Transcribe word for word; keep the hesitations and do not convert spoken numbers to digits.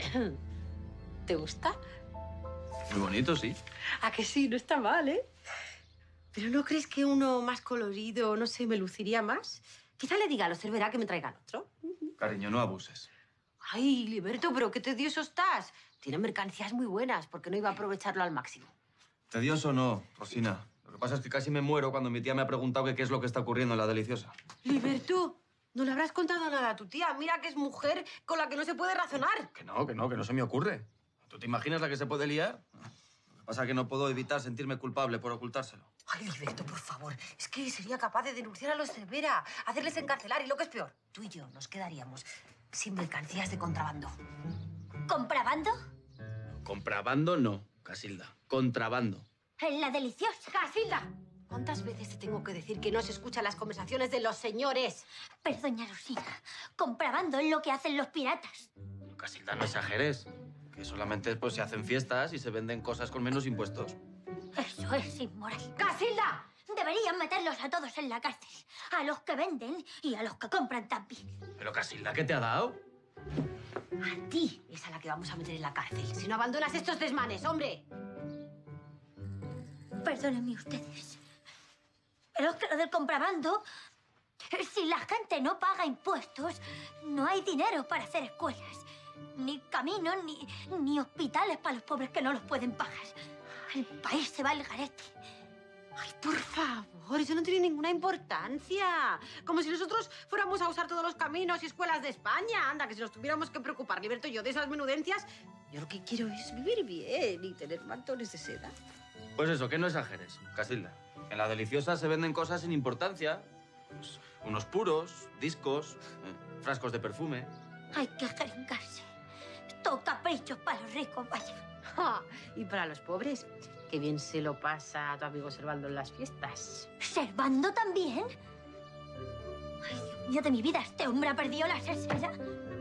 ¿Te gusta? Muy bonito, sí. ¿A que sí? No está mal, ¿eh? ¿Pero no crees que uno más colorido, no sé, me luciría más? Quizá le diga a los Cervera que me traigan otro. Cariño, no abuses. Ay, Liberto, pero qué tedioso estás. Tiene mercancías muy buenas, ¿por qué no iba a aprovecharlo al máximo? Tedioso no, Rosina. Lo que pasa es que casi me muero cuando mi tía me ha preguntado que qué es lo que está ocurriendo en La Deliciosa. Liberto, no le habrás contado nada a tu tía. Mira que es mujer con la que no se puede razonar. Que no, que no, que no se me ocurre. ¿Tú te imaginas la que se puede liar? Lo que pasa es que no puedo evitar sentirme culpable por ocultárselo. Ay, Liberto, por favor. Es que sería capaz de denunciar a los Cervera, hacerles encarcelar y lo que es peor, tú y yo nos quedaríamos sin mercancías de contrabando. ¿Contrabando? Contrabando no, Casilda. Contrabando. En La Deliciosa. ¡Casilda! ¿Cuántas veces te tengo que decir que no se escuchan las conversaciones de los señores? Pero, doña Rosina, contrabando es lo que hacen los piratas. Casilda, no exageres. Que solamente pues, se hacen fiestas y se venden cosas con menos impuestos. Eso es inmoral. ¡Casilda! Deberían meterlos a todos en la cárcel. A los que venden y a los que compran también. Pero, Casilda, ¿qué te ha dado? A ti es a la que vamos a meter en la cárcel. Si no abandonas estos desmanes, hombre. Perdónenme ustedes. Pero es que lo del contrabando... Si la gente no paga impuestos, no hay dinero para hacer escuelas. Ni caminos, ni, ni hospitales para los pobres que no los pueden pagar. El país se va al garete. Ay, por favor, eso no tiene ninguna importancia. Como si nosotros fuéramos a usar todos los caminos y escuelas de España. Anda, que si nos tuviéramos que preocupar, Liberto y yo, de esas menudencias, yo lo que quiero es vivir bien y tener mantones de seda. Pues eso, que no exageres, Casilda. En La Deliciosa se venden cosas sin importancia. Pues, unos puros, discos, eh, frascos de perfume. Hay que jeringarse. Estos caprichos para los ricos, vaya. Ja, y para los pobres, qué bien se lo pasa a tu amigo Servando en las fiestas. ¿Servando también? Ay, Dios mío de mi vida, este hombre ha perdido la sensatez.